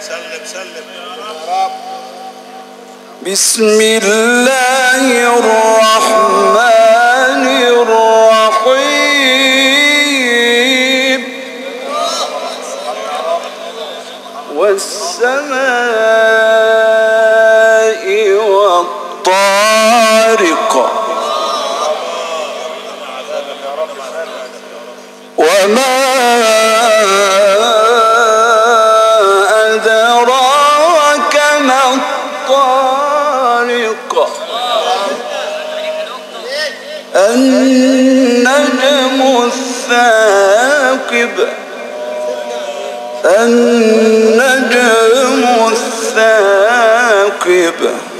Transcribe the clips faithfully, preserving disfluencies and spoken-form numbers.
سلم سلم يا رب. بسم الله الرحمن الرحيم. والسماء والطارق وما أدراك ما الطارق النجم الثاقب النجم الثاقب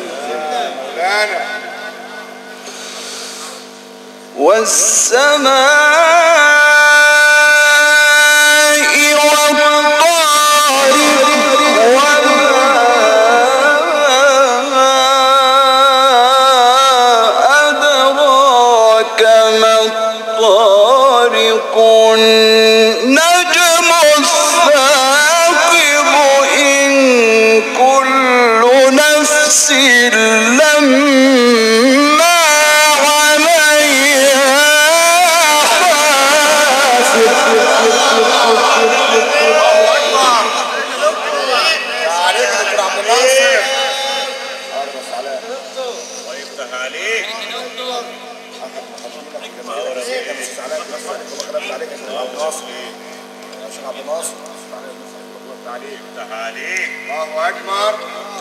والسماء والطارق وما أدراك ما الطارق النجم الثاقب إن كل نفس لما عليها الله أكبر.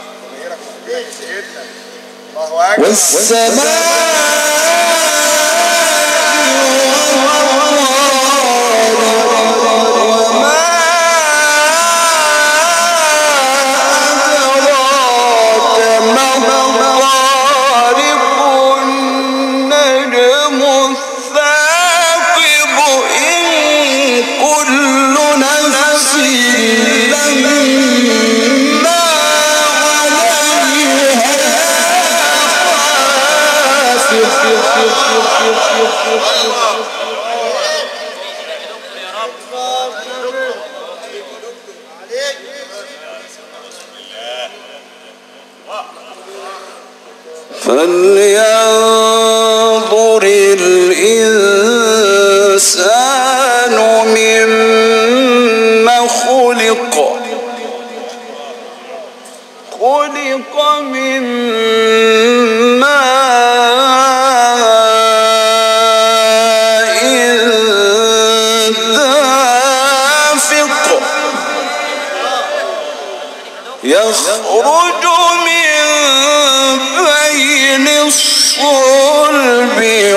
فلينظر الإنسان مما خلق خلق من ماء دافق يخرج من بين الصلب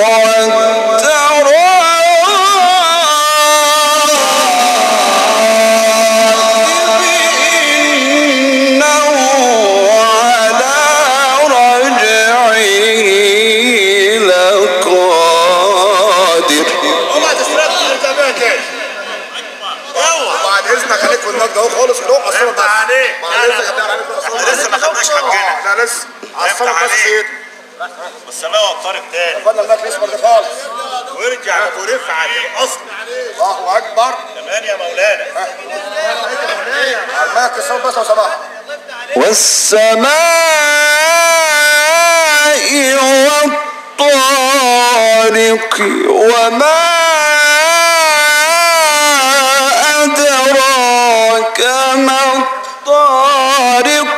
والترائب إنه على رجعه لقادر. اوعى تسرق الانتباه تاني. اوعى. بعد اذنك عليك في النقد اهو خالص كده. اصلا عليك. احنا لسه ما خدناش حقنا. لا لسه. عصرنا بس ايدنا. والسماء والطارق تاني. قبلنا الماك الاسمر ده خالص. وارجع ابو رفعت الاصل. الله اكبر. كمان يا مولانا. الماك الصوت بس وسماحه. والسماء والطارق وما أدراك ما الطارق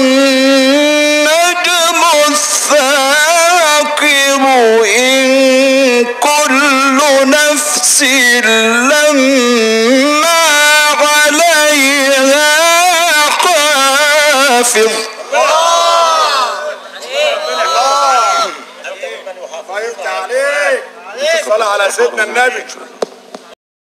النجم الثاقب إن كل نفس لما عليها حافظ. الله عليك. الصلاة على سيدنا النبي.